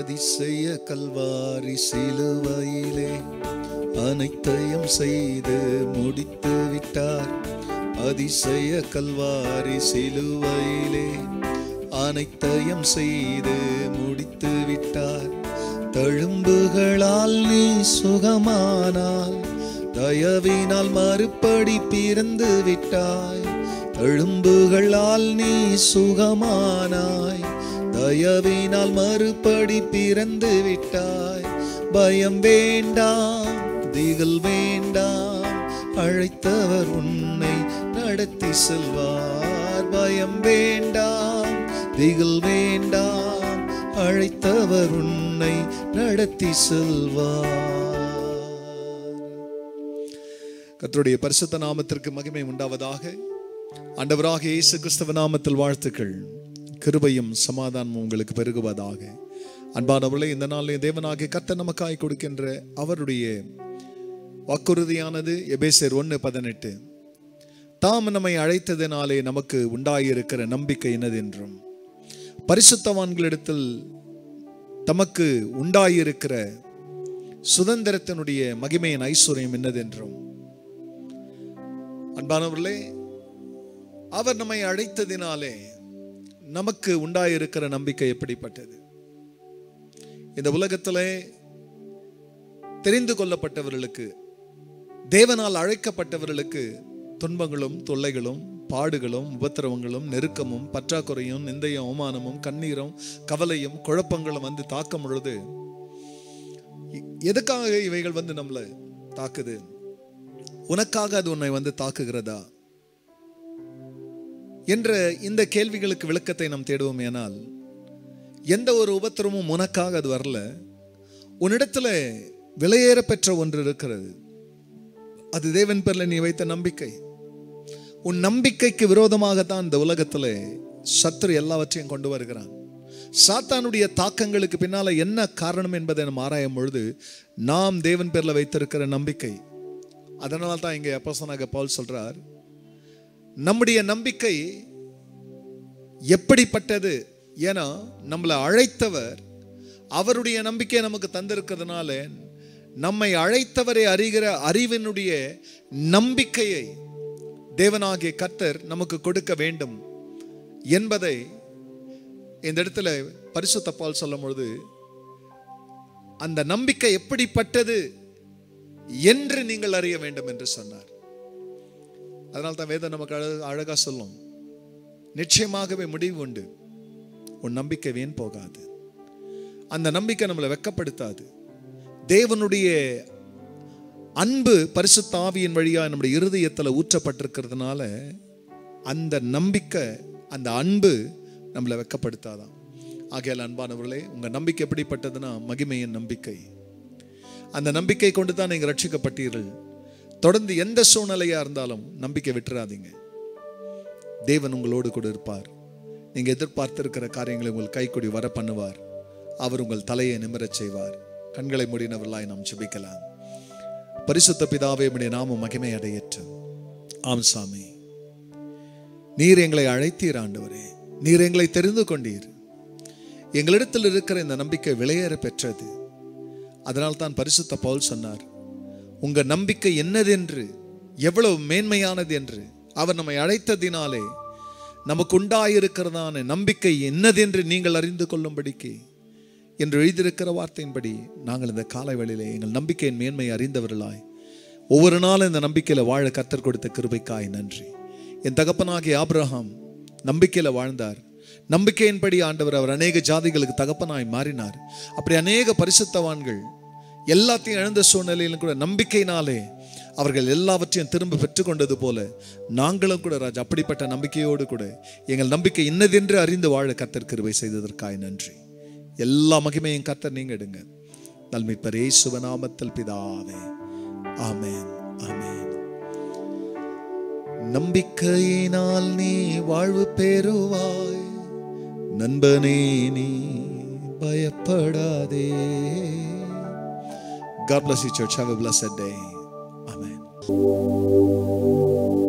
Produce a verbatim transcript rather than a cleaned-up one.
அதிசய கல்வாரி சிலுவையிலே அனைத்தையும் செய்து முடித்து விட்டார். அதிசய கல்வாரி சிலுவையிலே அனைத்தையும் செய்து முடித்து விட்டார். தழும்புகளால் நீ சுகமானால் தயவினால் மறுபடி பிறந்து விட்டாய். தழும்புகளால் நீ சுகமானாய், தயவினால் மறுபடி பிறந்து விட்டாய். பயம் வேண்டாம், திகில் வேண்டாம், அழைத்தவர் உன்னை நடத்தி செல்வார். பயம் வேண்டாம், திகில் வேண்டாம், அழைத்தவர் உன்னை நடத்தி செல்வார். கர்த்தருடைய பரிசுத்த நாமத்திற்கு மகிமை உண்டாவதாக. ஆண்டவராக இயேசு கிறிஸ்துவ நாமத்தில் வாழ்த்துக்கள். கிருபையும் சமாதானமும் உங்களுக்கு பெருகுவதாக. அன்பானவர்களே, இந்த நாளிலே தேவனாகிய கர்த்தர் நமக்காய் கொடுக்கின்ற அவருடைய வாக்குறுதியானது எபேசியர் ஒன்று பதினெட்டு. தாம் நம்மை அழைத்ததினாலே நமக்கு உண்டாயிருக்கிற நம்பிக்கை என்னதென்றும், பரிசுத்தவான்களிடத்தில் தமக்கு உண்டாயிருக்கிற சுதந்திரத்தினுடைய மகிமையின் ஐஸ்வர்யம் என்னதென்றும். அன்பானவர்களே, அவர் நம்மை அழைத்ததினாலே நமக்கு உண்டாயிருக்கிற நம்பிக்கை எப்படிப்பட்டது? இந்த உலகத்திலே தெரிந்து கொள்ளப்பட்டவர்களுக்கு, தேவனால் அழைக்கப்பட்டவர்களுக்கு துன்பங்களும் தொல்லைகளும் பாடுகளும் உபத்திரவங்களும் நெருக்கமும் பற்றாக்குறையும் நிந்தையும் அவமானமும் கண்ணீரும் கவலையும் குழப்பங்களும் வந்து தாக்கும் பொழுது, எதுக்காக இவைகள் வந்து நம்மளை தாக்குது? உனக்காக அது உன்னை வந்து தாக்குகிறதா என்ற இந்த கேள்விகளுக்கு விளக்கத்தை நாம் தேடுவோம். ஏனால் எந்த ஒரு உபத்திரமும் உனக்காக அது வரல. உன்னிடத்துல விலையேற பெற்ற ஒன்று இருக்கிறது. அது தேவன் பேர்ல நீ வைத்த நம்பிக்கை. உன் நம்பிக்கைக்கு விரோதமாகத்தான் இந்த உலகத்துல சத்துரு எல்லாவற்றையும் கொண்டு வருகிறான். சாத்தானுடைய தாக்கங்களுக்கு பின்னால என்ன காரணம் என்பதை நாம் ஆராயும் பொழுது, நாம் தேவன் பேர்ல வைத்திருக்கிற நம்பிக்கை. அதனால தான் இங்கே அப்போஸ்தலனாகிய பவுல் சொல்றார், நம்முடைய நம்பிக்கை எப்படிப்பட்டது? ஏன்னா நம்மளை அழைத்தவர் அவருடைய நம்பிக்கையை நமக்கு தந்திருக்கிறதுனால, நம்மை அழைத்தவரை அறிகிற அறிவினுடைய நம்பிக்கையை தேவனாகிய கர்த்தர் நமக்கு கொடுக்க வேண்டும் என்பதை இந்த இடத்துல பரிசுத்த பவுல் சொல்லும் பொழுது, அந்த நம்பிக்கை எப்படிப்பட்டது என்று நீங்கள் அறிய வேண்டும் என்று சொன்னார். அதனால தான் வேதம் நமக்கு அழகா சொல்லும், நிச்சயமாகவே முடிவு உண்டு, உன் நம்பிக்கை வீண் போகாது. அந்த நம்பிக்கை நம்மளை வெட்கப்படுத்தாது. தேவனுடைய அன்பு பரிசுத்த ஆவியின் வழியா நம்முடைய இருதயத்தில் ஊற்றப்பட்டிருக்கிறதுனால அந்த நம்பிக்கை, அந்த அன்பு நம்மளை வெட்கப்படுத்தாதான். ஆகையால் அன்பானவர்களே, உங்க நம்பிக்கை எப்படிப்பட்டதுன்னா மகிமையின் நம்பிக்கை. அந்த நம்பிக்கை கொண்டு தான் நீங்கள் ரட்சிக்கப்பட்டீர்கள். தொடர்ந்து எந்த சூழ்நிலையா இருந்தாலும் நம்பிக்கை விட்டுறாதீங்க. தேவன் உங்களோடு கூட இருப்பார். நீங்க எதிர்பார்த்திருக்கிற காரியங்களை உங்கள் கைக்கூடி வர பண்ணுவார். அவர் உங்கள் தலையை நிமிரச் செய்வார். கண்களை மூடினவர்களாய் நாம் ஜெபிக்கலாம். பரிசுத்த பிதாவே, உம்முடைய நாமம் மகிமை அடையட்டும். ஆம் சாமி, நீர் எங்களை அழைத்தீர். ஆண்டவரே, நீர் எங்களை தெரிந்து கொண்டீர். எங்களிடத்தில் இருக்கிற இந்த நம்பிக்கை விலையேற பெற்றது. அதனால் தான் பரிசுத்த பவுல் சொன்னார், உங்க நம்பிக்கை என்னதென்று, எவ்வளவு மேன்மையானது என்று. அவர் நம்மை அழைத்ததினாலே நமக்கு உண்டாயிருக்கிறதான நம்பிக்கை என்னதென்று நீங்கள் அறிந்து கொள்ளும்படிக்கு என்று எழுதியிருக்கிற வார்த்தையின்படி நாங்கள் இந்த காலை வேளையிலே எங்கள் நம்பிக்கையின் மேன்மையை அறிந்தவர்களாய் ஒவ்வொரு நாளும் இந்த நம்பிக்கையில வாழ கர்த்தர் கொடுத்த கிருபைக்காய் நன்றி. என் தகப்பனாகிய ஆபிரகாம் நம்பிக்கையில வாழ்ந்தார். நம்பிக்கையின்படி ஆண்டவர் அவர் அநேக ஜாதிகளுக்கு தகப்பனாய் மாறினார். அப்படி அநேக பரிசுத்தவான்கள் எல்லாத்தையும் இழந்த சூழ்நிலையிலும் கூட நம்பிக்கையினாலே அவர்கள் எல்லாவற்றையும் திரும்ப பெற்றுக்கொண்டது போல நாங்களும் கூட ராஜா அப்படிப்பட்ட நம்பிக்கையோடு கூட எங்கள் நம்பிக்கை இன்னதென்று அறிந்து வாழ கர்த்தர் கிருபை செய்ததற்காய் நன்றி. எல்லா மகிமையும் கர்த்தர் நீங்க எடுங்க. நல்மீட்பர் இயேசுவின் நாமத்தில் பிதாவே, ஆமென், ஆமென். நம்பிக்கையினால் நீ வாழ்வு பெறுவாய், நண்பனே நீ பயப்படாதே. God bless you, church. Have a blessed day. Amen.